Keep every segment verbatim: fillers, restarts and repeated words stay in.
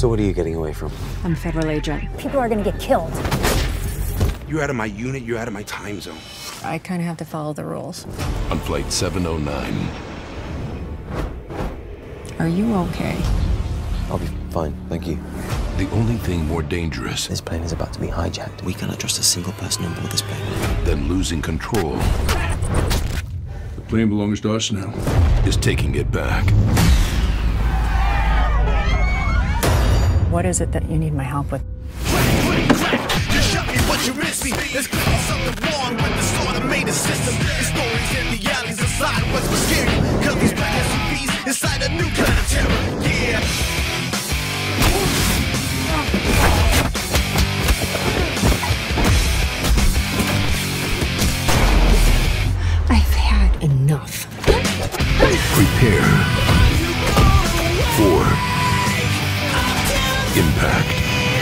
So what are you getting away from? I'm a federal agent. People are gonna get killed. You're out of my unit, you're out of my time zone. I kind of have to follow the rules. On Flight seven oh nine. Are you okay? I'll be fine, thank you. The only thing more dangerous This plane is about to be hijacked. We cannot trust a single person on board this plane. than losing control The plane belongs to us now. is taking it back. What is it that you need my help with? You shot me, but you missed me. There's clearly something wrong with the automated system. The stories in the alleys inside what's was scary. Cause these black S U Vs inside a new kind of terror. Yeah. I've had enough. Prepare for impact.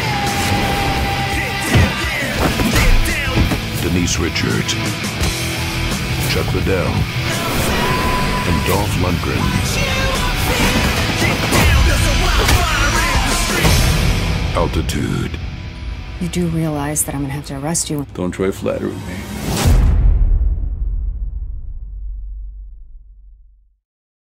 Denise Richards, Chuck Liddell, and Dolph Lundgren. Altitude. You do realize that I'm gonna have to arrest you. Don't try flattering me.